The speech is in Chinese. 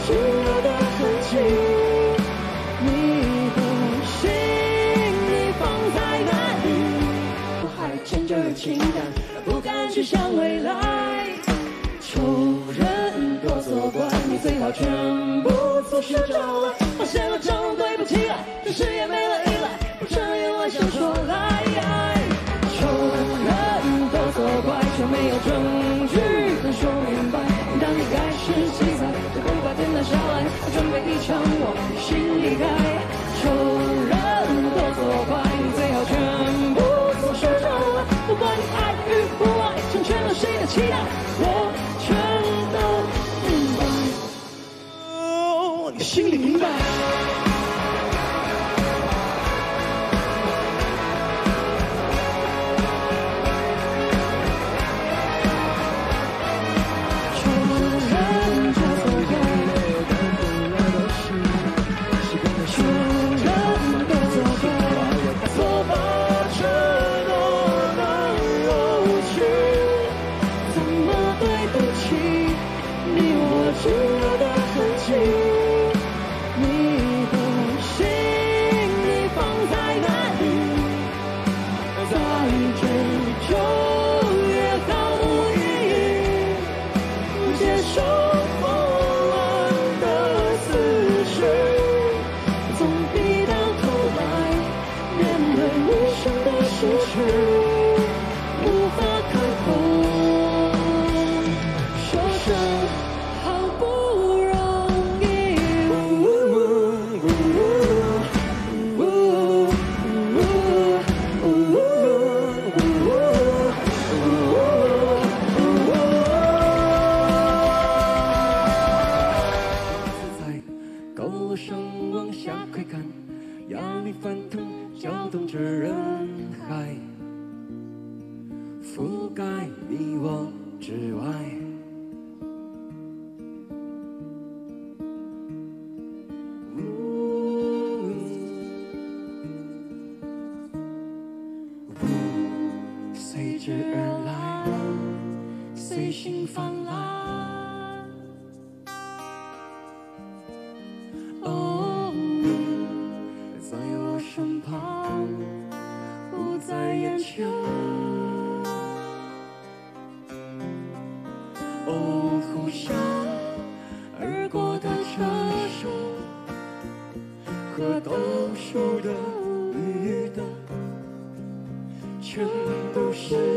炙热的痕迹。你的心你放在哪里？我还牵着情感，不敢去想未来。仇人多作怪，你最好全部从实招来。发现了账对不起来，这事也没了依赖，不承认我想说来。仇人多作怪，却没有证据能说明白。当你开始记载，就不怕天塌下来，准备一枪往心里开。仇人多作怪，你最好全部从实招来。不管你爱与不爱，成全了谁的期待，我全都明白。哦，你心里明白。炙热的痕迹，你的心你放在哪里？再追究也毫无意义，接受混乱的思绪，总比到头来面对无声的失去，无法开口。往下窥看，压力翻腾，搅动着人海，覆盖你我之外。随之而来，随心泛滥。在我身旁，不在眼前。哦，呼啸而过的车声和倒数的绿灯，全都是。